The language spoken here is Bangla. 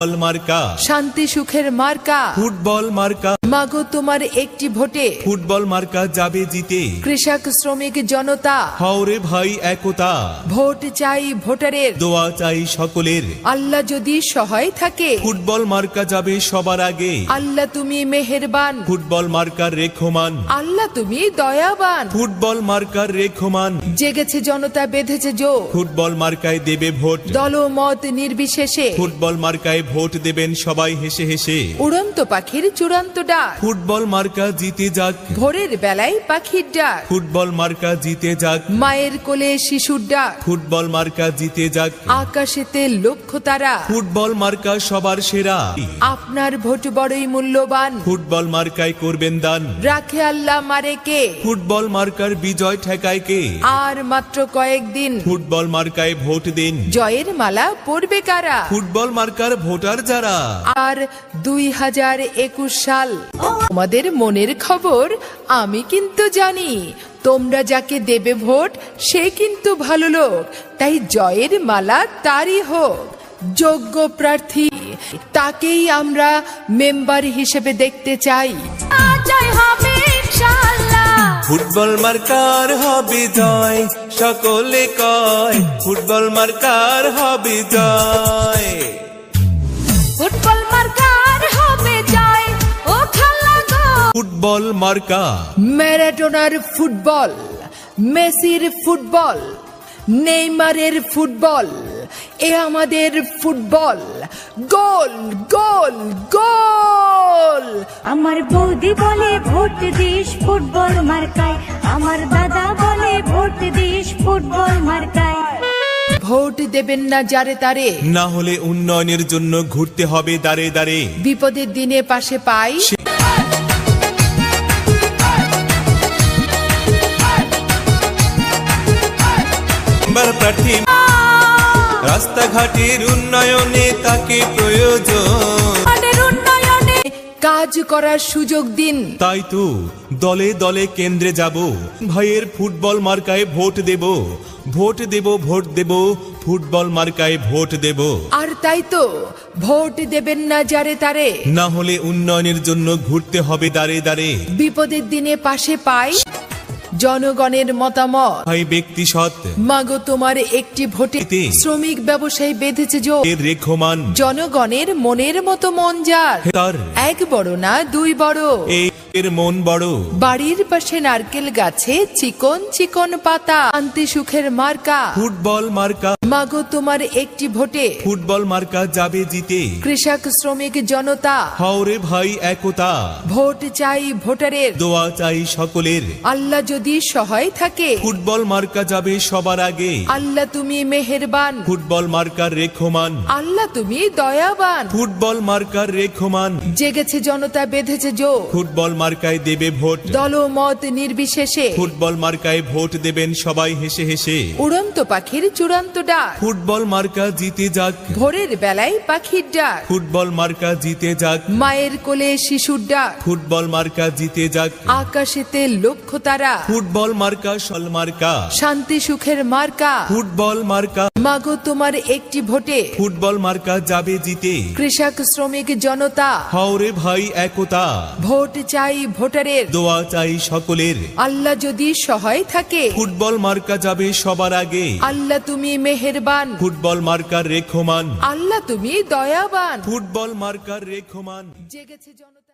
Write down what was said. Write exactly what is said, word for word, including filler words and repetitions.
মার্কা শান্তি সুখের মার্কা ফুটবল মার্কা মাগো তোমার একটি ভোটে ফুটবল মার্কা যাবে জিতে কৃষক শ্রমিক জনতা হাওরে ভাই একতা ভোট চাই ভোটারের দোয়া চাই সকলের আল্লাহ যদি সহায় থাকে ফুটবল মার্কা যাবে সবার আগে আল্লাহ তুমি মেহেরবান ফুটবল মার্কার রেখমান আল্লাহ তুমি দয়াবান ফুটবল মার্কার রেখমান জেগেছে জনতা বেঁধেছে জোর ফুটবল মার্কায় দেবে ভোট দলমত নির্বিশেষে ফুটবল মার্কায় ভোট দেবেন সবাই হেসে হেসে উড়ন্ত পাখির চূড়ান্ত ডাক ফুটবল মার্কা জিতে যাক ভোরের বেলায় পাখির ডাক ফুটবল মার্কা জিতে যাক মায়ের কোলে শিশুর ডাক ফুটবল মার্কা জিতে যাক আকাশেতে লক্ষ্য তারা ফুটবল মার্কা সবার সেরা আপনার ভোট বড়ই মূল্যবান ফুটবল মার্কায় করবেন দান রাখে আল্লাহ মারে কে ফুটবল মার্কার বিজয় ঠেকায় কে আর মাত্র কয়েকদিন ফুটবল মার্কায় ভোট দিন জয়ের মালা পড়বে কারা ফুটবল মার্কার ভোটার যারা আর দুই হাজার একুশ সাল তোমাদের মনের খবর আমি কিন্তু জানি তোমরা যাকে দেবে ভোট সে কিন্তু ভালো লোক তাই জয়ের মালা তারই হোক যোগ্য প্রার্থী তাকেই আমরা মেম্বার হিসেবে দেখতে চাই জয় হবে ইনশাআল্লাহ ফুটবল মার্কার হবে জয় সকলে কয় ফুটবল মার্কার হবে জয় ফুটবল মার্কার হবে জয় ও খালা গো ফুটবল মার্কা ম্যারাডোনার ফুটবল মেসির ফুটবল নেইমারের ফুটবল এ আমাদের ফুটবল গোল গোল গোল আমার বৌদি বলে ভোট দিস ফুটবল মার্কায় আমার দাদা বলে ভোট দিস ফুটবল মার্কায় ভোট দেবেন না যারে তারে না হলে উন্নয়নের জন্য ঘুরতে হবে দাঁড়ে দাঁড়ে বিপদের দিনে পাশে পাই প্রার্থী রাস্তাঘাটের উন্নয়নে তাকে প্রয়োজন উন্নয়নে কাজ করার সুযোগ দিন তাই তো দলে দলে কেন্দ্রে যাব ভাইয়ের ফুটবল মার্কায় ভোট দেব ভোট দেব ভোট দেব ফুটবল মার্কায় ভোট দেব আর তাই তো ভোট দেবেন না যারে তারে না হলে উন্নয়নের জন্য ঘুরতে হবে দাঁড়ে দাঁড়ে বিপদের দিনে পাশে পাই জনগণের মতামত ভাই ব্যক্তি সৎ মাগো তোমার একটি ভোটে এতে শ্রমিক ব্যবসায়ী বেঁধেছে জোর এর রেখমান জনগণের মনের মতো মন যার তার এক বড় না দুই বড় এই এর মন বড় বাড়ির পাশে নারকেল গাছে চিকন চিকন পাতা শান্তি সুখের মার্কা ফুটবল মার্কা মাগো তোমার একটি ভোটে ফুটবল মার্কা যাবে জিতে কৃষক শ্রমিক জনতা হাওরে ভাই একতা ভোট চাই ভোটারের দোয়া চাই সকলের আল্লাহ যদি সহায় থাকে ফুটবল মার্কা যাবে সবার আগে আল্লাহ তুমি মেহেরবান ফুটবল মার্কার রেখমান আল্লাহ তুমি দয়াবান ফুটবল মার্কার রেখমান জেগেছে জনতা বেঁধেছে জোর ফুটবল মার্কায় দেবে ভোট দলমত নির্বিশেষে ফুটবল মার্কায় ভোট দেবেন সবাই হেসে হেসে উড়ন্ত পাখির চূড়ান্ত ডাক ফুটবল মার্কা জিতে যাক ভোরের বেলায় পাখির ডাক ফুটবল মার্কা জিতে যাক মায়ের কোলে শিশুর ডাক ফুটবল মার্কা জিতে যাক আকাশেতে লক্ষ্য তারা ফুটবল মার্কা সল মার্কা শান্তি সুখের মার্কা ফুটবল মার্কা মাগো তোমার একটি ভোটে ফুটবল মার্কা যাবে জিতে কৃষক শ্রমিক জনতা হাওরে ভাই একতা ভোট চাই ভোটারের দোয়া চাই সকলের আল্লাহ যদি সহায় থাকে ফুটবল মার্কা যাবে সবার আগে আল্লাহ তুমি মেহেরবান ফুটবল মার্কার রেখমান আল্লাহ তুমি দয়াবান ফুটবল মার্কার রেখমান জেগেছে জনতা।